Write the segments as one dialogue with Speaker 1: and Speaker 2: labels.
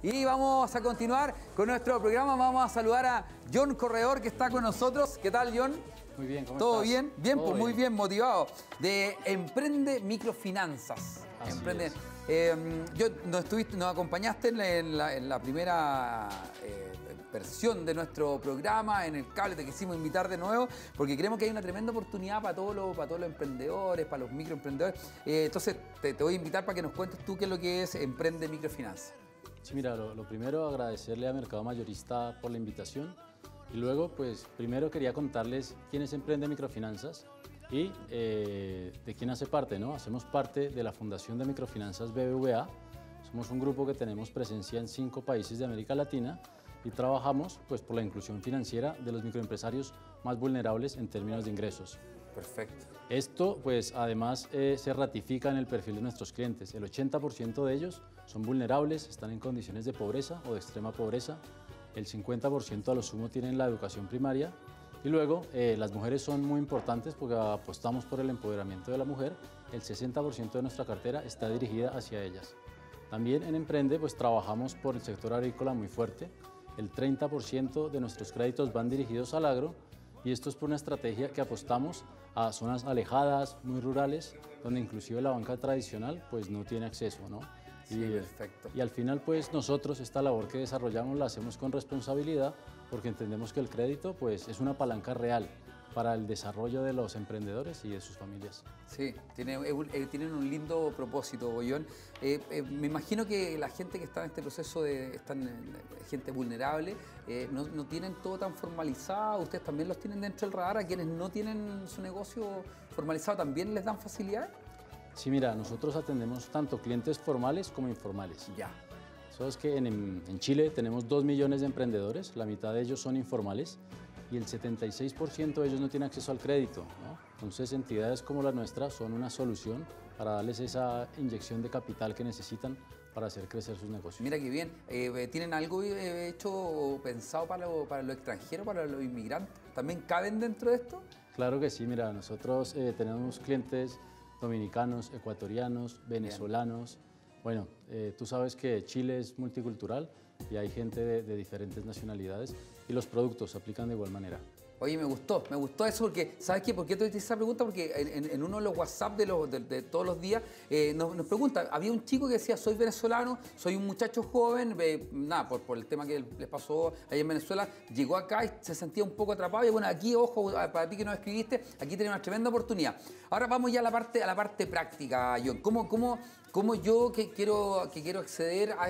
Speaker 1: Y vamos a continuar con nuestro programa. Vamos a saludar a John Corredor, que está con nosotros. ¿Qué tal, John?
Speaker 2: Muy bien, ¿cómo
Speaker 1: ¿Todo
Speaker 2: estás?
Speaker 1: bien? Bien,
Speaker 2: ¿Todo
Speaker 1: pues muy
Speaker 2: bien?
Speaker 1: bien, motivado. De Emprende Microfinanzas.
Speaker 2: Así
Speaker 1: Emprende.
Speaker 2: es.
Speaker 1: Nos acompañaste en la primera versión de nuestro programa, en el cable. Te quisimos invitar de nuevo porque creemos que hay una tremenda oportunidad para todos los emprendedores, para los microemprendedores. Entonces, te voy a invitar para que nos cuentes tú qué es lo que es Emprende Microfinanzas.
Speaker 2: Sí, mira, lo primero, agradecerle a Mercado Mayorista por la invitación. Y luego, pues, primero quería contarles quién es Emprende Microfinanzas y de quién hace parte, ¿no? Hacemos parte de la Fundación de Microfinanzas BBVA. Somos un grupo que tenemos presencia en 5 países de América Latina y trabajamos, pues, por la inclusión financiera de los microempresarios más vulnerables en términos de ingresos.
Speaker 1: Perfecto.
Speaker 2: Esto, pues, además se ratifica en el perfil de nuestros clientes. El 80% de ellos son vulnerables, están en condiciones de pobreza o de extrema pobreza. El 50% a lo sumo tienen la educación primaria. Y luego, las mujeres son muy importantes porque apostamos por el empoderamiento de la mujer. El 60% de nuestra cartera está dirigida hacia ellas. También en Emprende, pues, trabajamos por el sector agrícola muy fuerte. El 30% de nuestros créditos van dirigidos al agro. Y esto es por una estrategia que apostamos a zonas alejadas, muy rurales, donde inclusive la banca tradicional pues no tiene acceso, ¿no?
Speaker 1: Sí, perfecto.
Speaker 2: Y al final, pues nosotros esta labor que desarrollamos la hacemos con responsabilidad porque entendemos que el crédito pues es una palanca real para el desarrollo de los emprendedores y de sus familias.
Speaker 1: Sí, tienen un lindo propósito, John. Me imagino que la gente que está en este proceso, gente vulnerable, no tienen todo tan formalizado. Ustedes también los tienen dentro del radar. A quienes no tienen su negocio formalizado, ¿también les dan facilidad?
Speaker 2: Sí, mira, nosotros atendemos tanto clientes formales como informales.
Speaker 1: Ya.
Speaker 2: Sabes que en Chile tenemos 2 millones de emprendedores, la mitad de ellos son informales y el 76% de ellos no tienen acceso al crédito, ¿no? Entonces, entidades como la nuestra son una solución para darles esa inyección de capital que necesitan para hacer crecer sus negocios.
Speaker 1: Mira qué bien. ¿Tienen algo hecho o pensado para los extranjeros, para los inmigrantes? ¿También caben dentro de esto?
Speaker 2: Claro que sí, mira, nosotros tenemos clientes dominicanos, ecuatorianos, venezolanos. Bueno, tú sabes que Chile es multicultural y hay gente de diferentes nacionalidades y los productos se aplican de igual manera.
Speaker 1: Oye, me gustó eso porque, ¿sabes qué? ¿Por qué te hice esa pregunta? Porque en uno de los WhatsApp de todos los días nos pregunta, había un chico que decía, soy venezolano, soy un muchacho joven, nada, por el tema que les pasó allá en Venezuela, llegó acá y se sentía un poco atrapado y bueno, aquí, ojo, para ti que nos escribiste, aquí tenemos una tremenda oportunidad. Ahora vamos ya a la parte práctica, John. ¿Cómo yo que quiero acceder a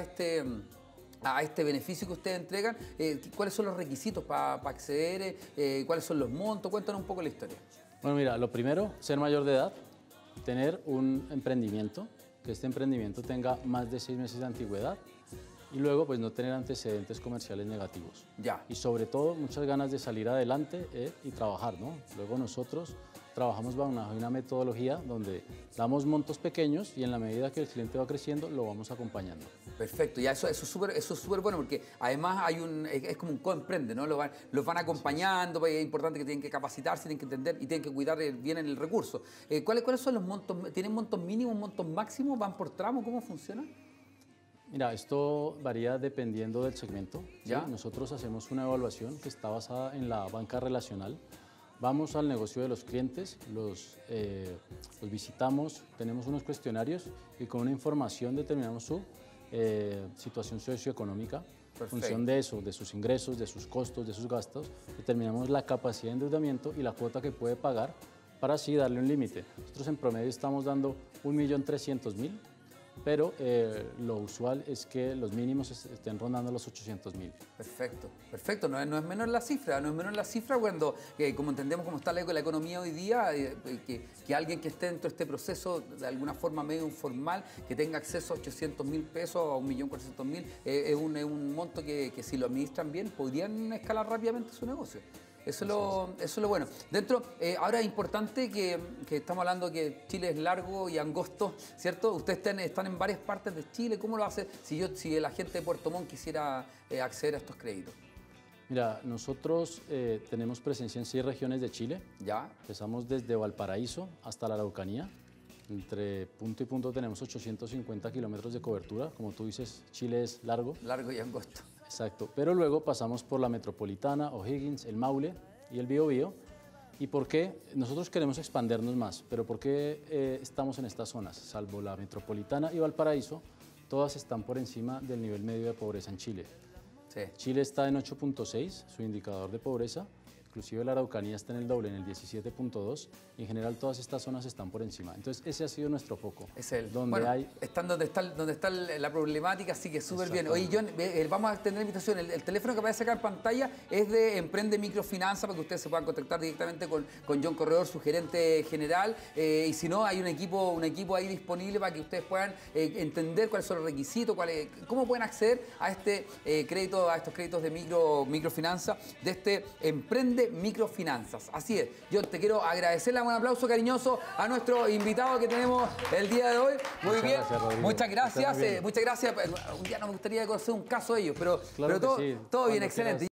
Speaker 1: este beneficio que ustedes entregan? ¿Cuáles son los requisitos para acceder? ¿Cuáles son los montos? Cuéntanos un poco la historia.
Speaker 2: Bueno, mira, lo primero, ser mayor de edad, tener un emprendimiento, que este emprendimiento tenga más de 6 meses de antigüedad y luego pues no tener antecedentes comerciales negativos.
Speaker 1: Ya.
Speaker 2: Y sobre todo muchas ganas de salir adelante y trabajar, ¿no? Luego nosotros trabajamos bajo una metodología donde damos montos pequeños y en la medida que el cliente va creciendo lo vamos acompañando.
Speaker 1: Perfecto, ya eso es súper bueno porque además es como un coemprende, ¿no? Los van acompañando, pues es importante que tienen que capacitarse, tienen que entender y tienen que cuidar bien el recurso. ¿Cuáles son los montos? ¿Tienen montos mínimos, montos máximos? ¿Van por tramo? ¿Cómo funciona?
Speaker 2: Mira, esto varía dependiendo del segmento.
Speaker 1: ¿Ya?
Speaker 2: ¿Sí? Nosotros hacemos una evaluación que está basada en la banca relacional. Vamos al negocio de los clientes, los visitamos, tenemos unos cuestionarios y con una información determinamos su situación socioeconómica. En función de eso, de sus ingresos, de sus costos, de sus gastos, determinamos la capacidad de endeudamiento y la cuota que puede pagar para así darle un límite. Nosotros en promedio estamos dando 1.300.000, pero lo usual es que los mínimos estén rondando los 800.000.
Speaker 1: Perfecto. No es menor la cifra, cuando, como entendemos cómo está la economía hoy día, que alguien que esté dentro de este proceso de alguna forma medio informal, que tenga acceso a 800.000 pesos o a 1.400.000, es un monto que si lo administran bien podrían escalar rápidamente su negocio. Eso es lo bueno. Ahora es importante que estamos hablando que Chile es largo y angosto, ¿cierto? Ustedes están en varias partes de Chile. ¿Cómo lo hace si la gente de Puerto Montt quisiera acceder a estos créditos?
Speaker 2: Mira, nosotros tenemos presencia en 6 regiones de Chile.
Speaker 1: Ya.
Speaker 2: Empezamos desde Valparaíso hasta la Araucanía. Entre punto y punto tenemos 850 kilómetros de cobertura. Como tú dices, Chile es largo.
Speaker 1: Largo y angosto.
Speaker 2: Exacto. Pero luego pasamos por la Metropolitana, O'Higgins, el Maule y el Biobío. ¿Y por qué? Nosotros queremos expandernos más, pero ¿por qué estamos en estas zonas? Salvo la Metropolitana y Valparaíso, todas están por encima del nivel medio de pobreza en Chile.
Speaker 1: Sí.
Speaker 2: Chile está en 8.6, su indicador de pobreza. Inclusive la Araucanía está en el doble, en el 17.2, y en general todas estas zonas están por encima. Entonces ese ha sido nuestro foco.
Speaker 1: Es el,
Speaker 2: donde
Speaker 1: bueno,
Speaker 2: hay...
Speaker 1: están donde está la problemática, así que súper bien. Oye, John, vamos a tener invitación. El teléfono que aparece acá en pantalla es de Emprende Microfinanza, para que ustedes se puedan contactar directamente con John Corredor, su gerente general. Y si no, hay un equipo ahí disponible para que ustedes puedan entender cuáles son los requisitos, cómo pueden acceder a este crédito, a estos créditos de microfinanza, de este Emprende Microfinanzas. Así es. Yo te quiero agradecerle, un aplauso cariñoso a nuestro invitado que tenemos el día de hoy. Muy bien. Muchas gracias. Muchas gracias. Un día no me gustaría conocer un caso de ellos, pero
Speaker 2: Claro
Speaker 1: todo,
Speaker 2: sí.
Speaker 1: todo bien,
Speaker 2: Cuando
Speaker 1: excelente.
Speaker 2: quieras.